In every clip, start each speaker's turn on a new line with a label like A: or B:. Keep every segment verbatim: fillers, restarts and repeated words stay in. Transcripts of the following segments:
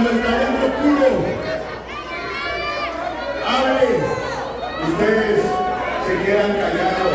A: cuando el talento puro hable, ustedes se quedan callados.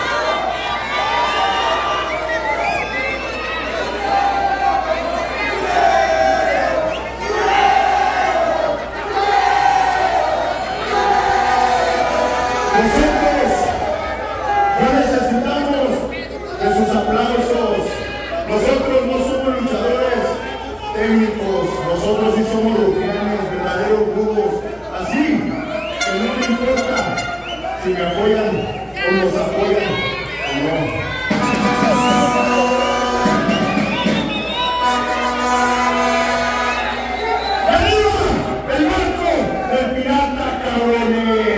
A: Nosotros no necesitamos de sus aplausos. Nosotros no somos luchadores técnicos, nosotros sí somos rufianes, verdaderos rudos. Así que no me importa si me apoyan o nos apoyan o no. ¡Arriba el barco del pirata, cabrones!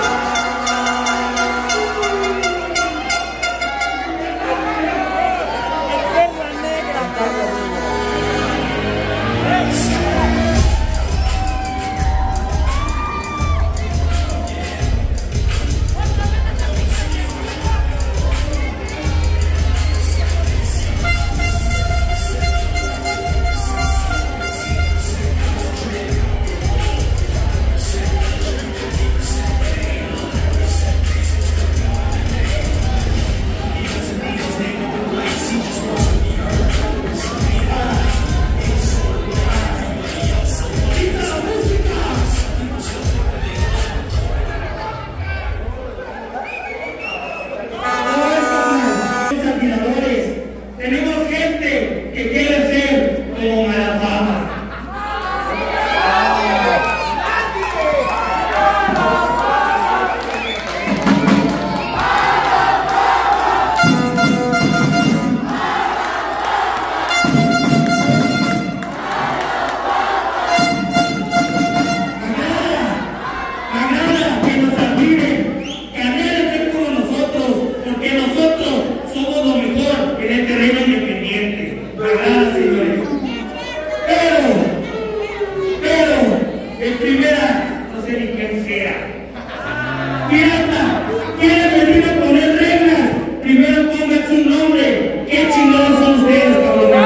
A: Tenemos gente que quiere ser como Malafama. Mañana que nos admiren, que anhelen ser como nosotros, porque nosotros somos lo mejor en el terreno independiente, ¿verdad, señores? Pero, pero, en primera, no sé ni quién sea. Pirata, ¿quieren venir a poner reglas? Primero pongan su nombre. ¿Qué chingados son ustedes, cabrones?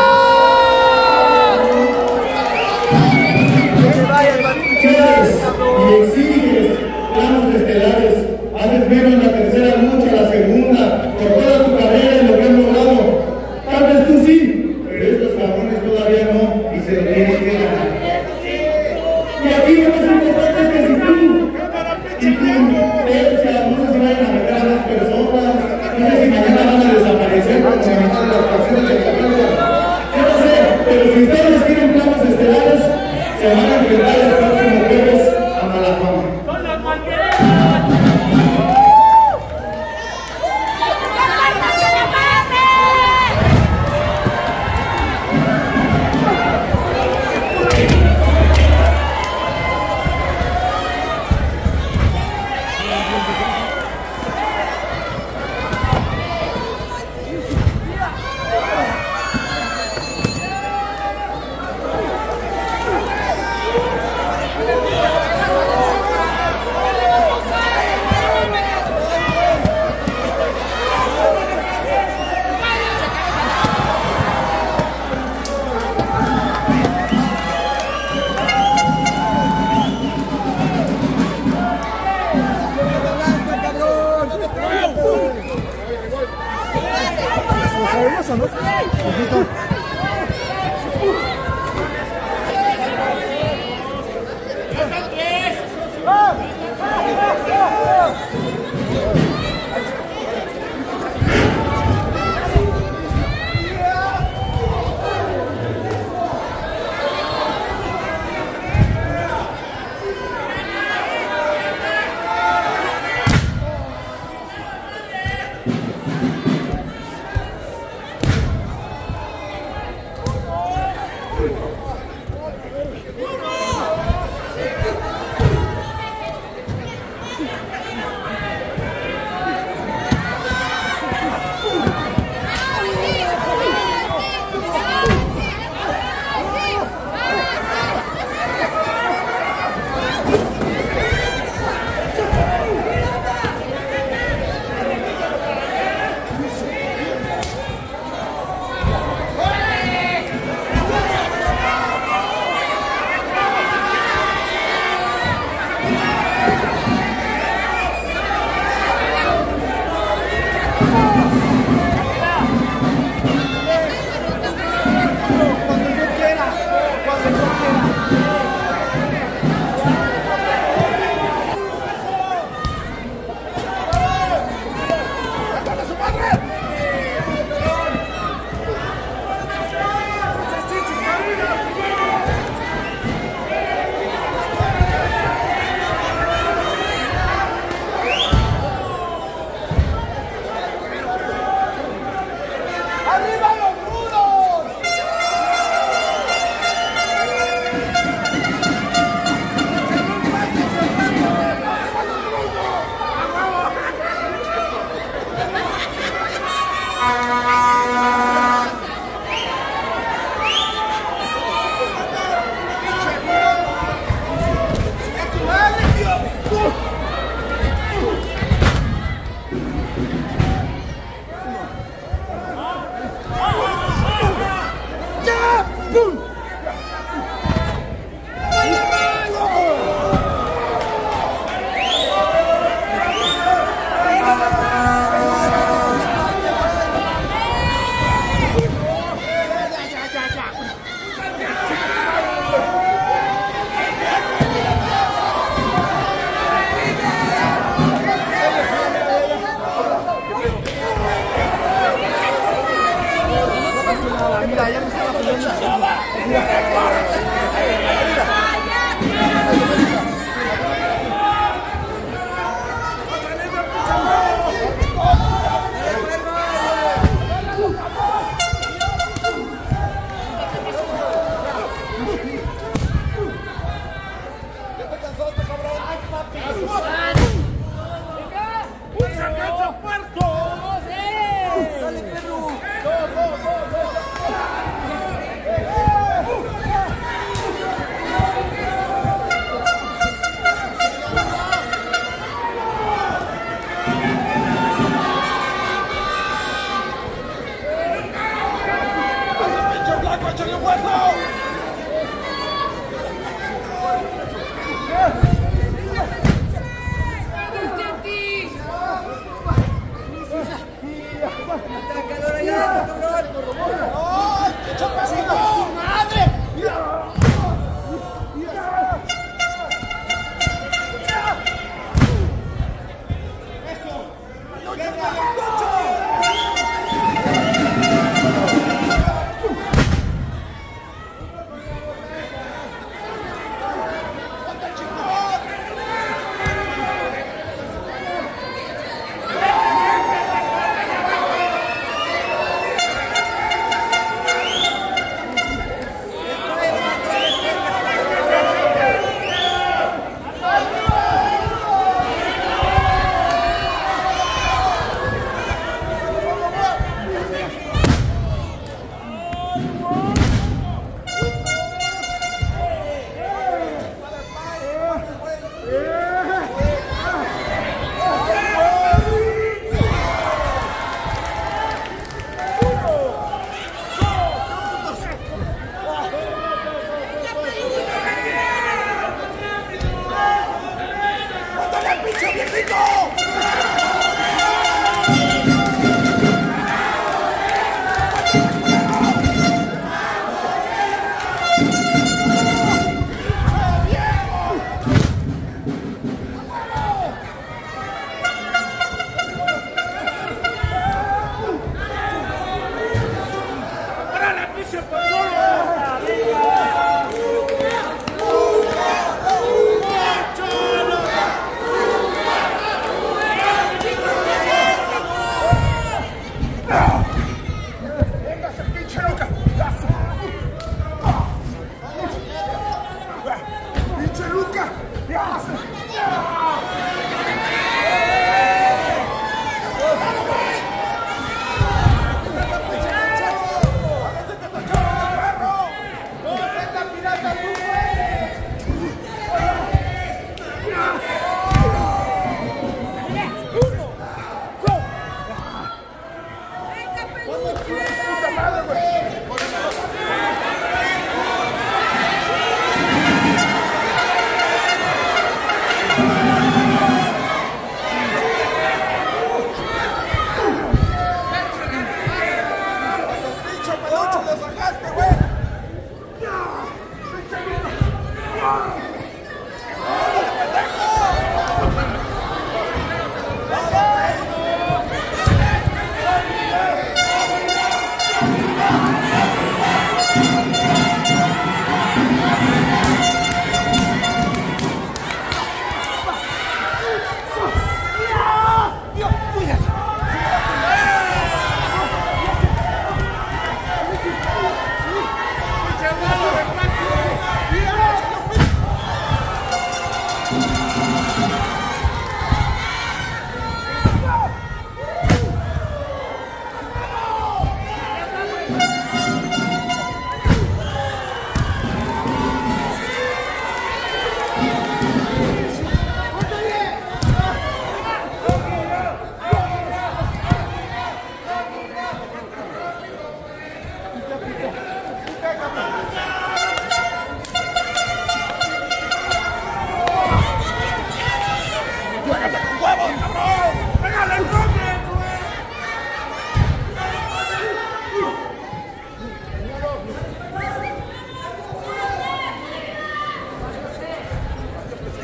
A: Quieres y exiges planos estelares, haces menos la tercera lucha, la segunda, por toda tu carrera y lo que han logrado. Tal vez tú sí, pero estos cabrones todavía no, y se lo tienen que ganar. Y aquí lo más importante es que si tú, si tú, Persia, no sé si vayan a meter a las personas, no sé si mañana van a desaparecer como se llaman las canciones de cabeza. Yo no sé, pero si ustedes quieren planos estelares, se van a enfrentar el próximo jueves a Malafama.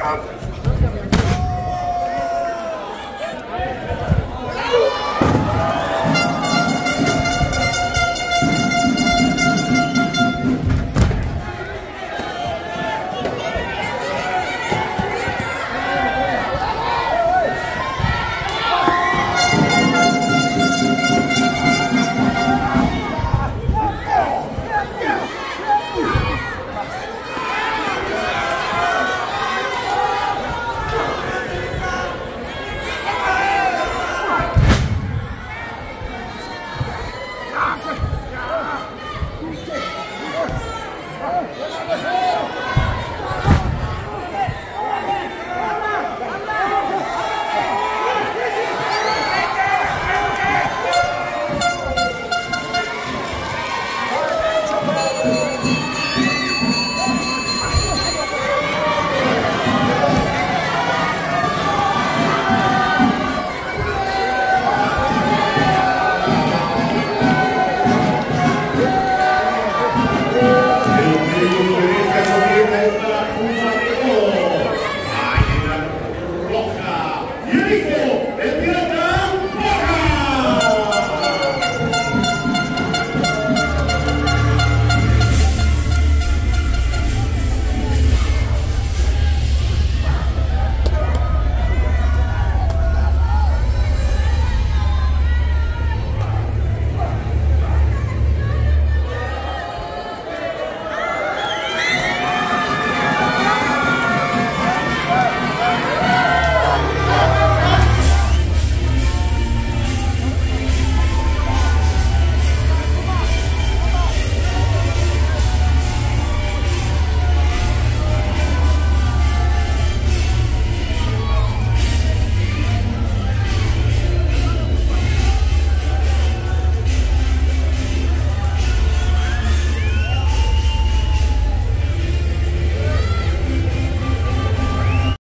B: acá.